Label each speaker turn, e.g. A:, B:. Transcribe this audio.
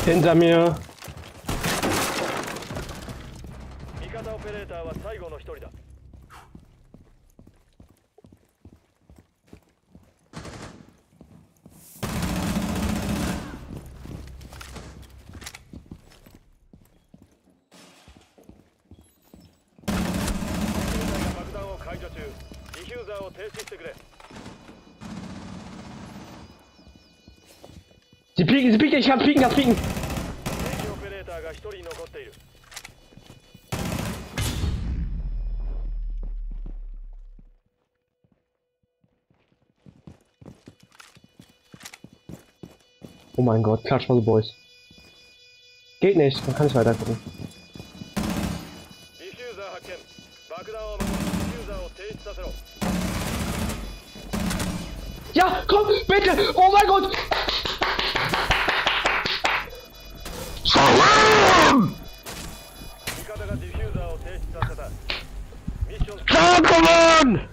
A: Hinter mir.
B: 味方オペレーターは最後の一人だ。爆弾を解除中。ディフューザーを停止してくれ。
A: Sie pieken, ich kann pieken.
B: 敵オペレーターが一人残っている。
A: Oh mein Gott, Klatsch for the Boys. Geht nicht, man kann nicht weiter gucken.
B: ディフューザー発見。爆弾を守り、ディフューザーを停止させろ。
A: Ja, komm, bitte! Oh mein Gott! Salam!
B: 味方がディフューザーを停止させた。ミッション。
A: Come on!